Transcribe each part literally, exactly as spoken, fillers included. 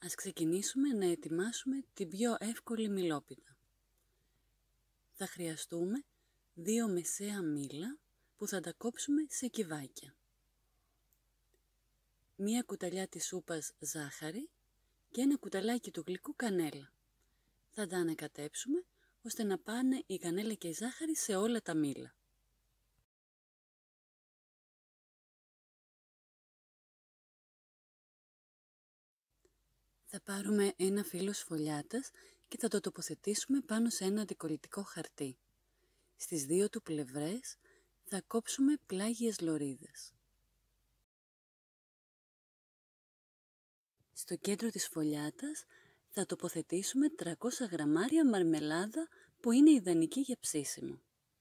Ας ξεκινήσουμε να ετοιμάσουμε την πιο εύκολη μυλόπιτα. Θα χρειαστούμε δύο μεσαία μήλα που θα τα κόψουμε σε κυβάκια. Μία κουταλιά της σούπας ζάχαρη και ένα κουταλάκι του γλυκού κανέλα. Θα τα ανακατέψουμε ώστε να πάνε η κανέλα και η ζάχαρη σε όλα τα μήλα. Θα πάρουμε ένα φύλλο σφολιάτας και θα το τοποθετήσουμε πάνω σε ένα αντικολλητικό χαρτί. Στις δύο του πλευρές θα κόψουμε πλάγιες λωρίδες. Στο κέντρο της σφολιάτας θα τοποθετήσουμε τριακόσια γραμμάρια μαρμελάδα που είναι ιδανική για ψήσιμο.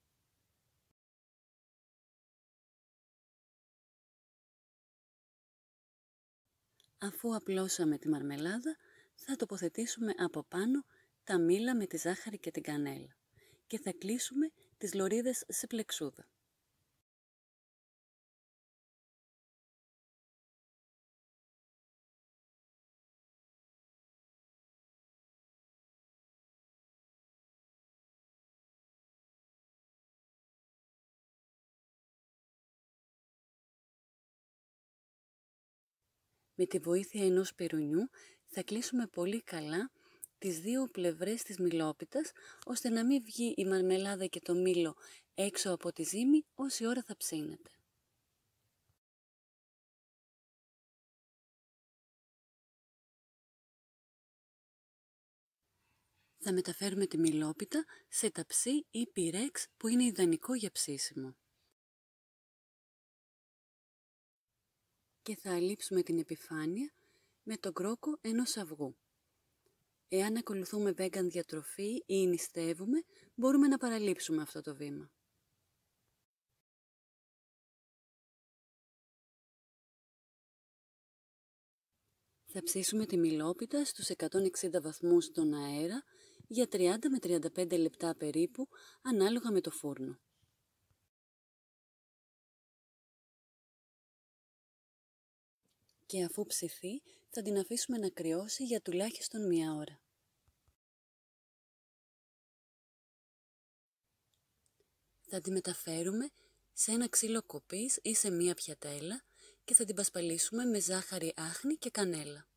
Αφού απλώσαμε τη μαρμελάδα, θα τοποθετήσουμε από πάνω τα μήλα με τη ζάχαρη και την κανέλα και θα κλείσουμε τις λωρίδες σε πλεξούδα. Με τη βοήθεια ενός πυρουνιού θα κλείσουμε πολύ καλά τις δύο πλευρές της μυλόπιτας, ώστε να μην βγει η μαρμελάδα και το μήλο έξω από τη ζύμη όση ώρα θα ψήνεται. Θα μεταφέρουμε τη μυλόπιτα σε ταψί ή πυρέξ που είναι ιδανικό για ψήσιμο. Και θα αλείψουμε την επιφάνεια με τον κρόκο ενός αυγού. Εάν ακολουθούμε vegan διατροφή ή νηστεύουμε, μπορούμε να παραλείψουμε αυτό το βήμα. Θα ψήσουμε τη μυλόπιτα στους εκατόν εξήντα βαθμούς στον αέρα για τριάντα με τριάντα πέντε λεπτά περίπου, ανάλογα με το φούρνο. Και αφού ψηθεί, θα την αφήσουμε να κρυώσει για τουλάχιστον μία ώρα. Θα την μεταφέρουμε σε ένα ξύλο κοπής ή σε μία πιατέλα και θα την πασπαλίσουμε με ζάχαρη άχνη και κανέλα.